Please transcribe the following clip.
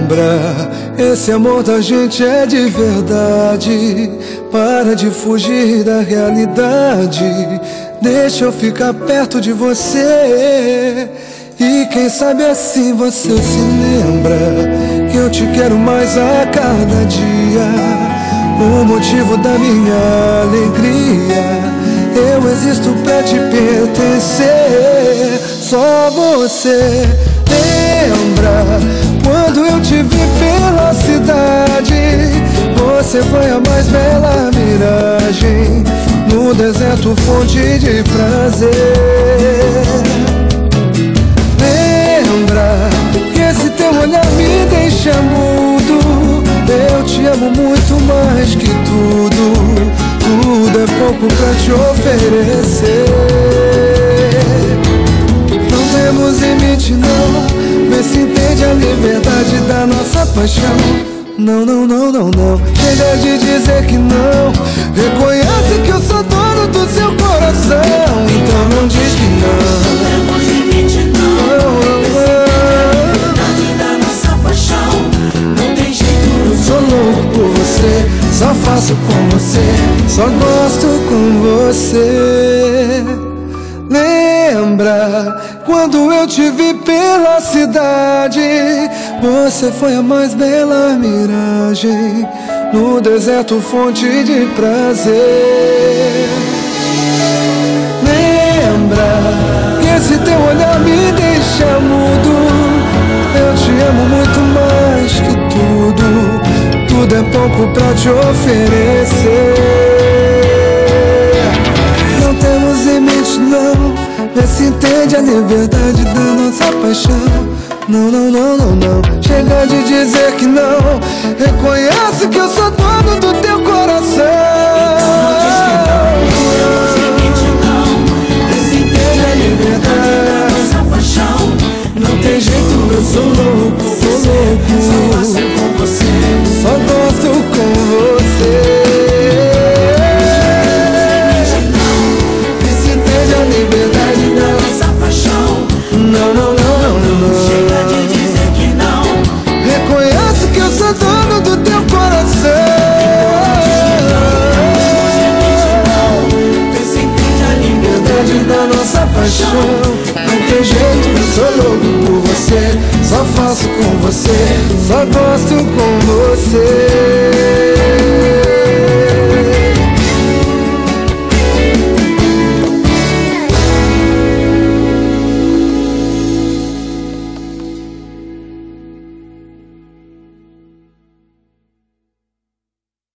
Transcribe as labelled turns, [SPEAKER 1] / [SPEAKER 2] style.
[SPEAKER 1] Lembra, esse amor da gente é de verdade. Para de fugir da realidade. Deixa eu ficar perto de você. E quem sabe assim você se lembra que eu te quero mais a cada dia. O motivo da minha alegria. Eu existo pra te pertencer. Só você lembra quando eu te vi pela cidade. Você foi a mais bela miragem no deserto, fonte de prazer. Lembra que esse teu olhar me deixa mudo. Eu te amo muito mais que tudo. Tudo é pouco pra te oferecer. Não temos limite não. Vê se entende a liberdade da nossa paixão. Não, não, não, não, não. Chega de dizer que não. Reconhece que eu sou dono do seu coração. Então não diz que não.
[SPEAKER 2] Não temos limite não. Vê se entende a liberdade da nossa paixão. Não tem jeito.
[SPEAKER 1] Eu sou louco por você. Só faço com você. Só gosto com você. Lembra quando eu te vi pela cidade. Você foi a mais bela miragem no deserto, fonte de prazer. Lembra que esse teu olhar me deixa mudo. Eu te amo muito mais que tudo. Tudo é pouco pra te oferecer. Não temos limite não. Vê se entende a liberdade da nossa paixão. Não, não, não, não, não. Chega de dizer que não. Reconhece que eu sou dono do teu coração.
[SPEAKER 2] Não tem jeito, eu sou louco, sou louco. Só faço com você,
[SPEAKER 1] só gosto com você.
[SPEAKER 2] Vê se entende a liberdade da nossa paixão.
[SPEAKER 1] Não, não, não, não, não.
[SPEAKER 2] Chega de dizer que não.
[SPEAKER 1] Reconhece que eu sou dono do teu coração.
[SPEAKER 2] Vê se entende a liberdade
[SPEAKER 1] Da nossa paixão. Não tem jeito, eu sou louco por você. Só faço com você, só gosto com você.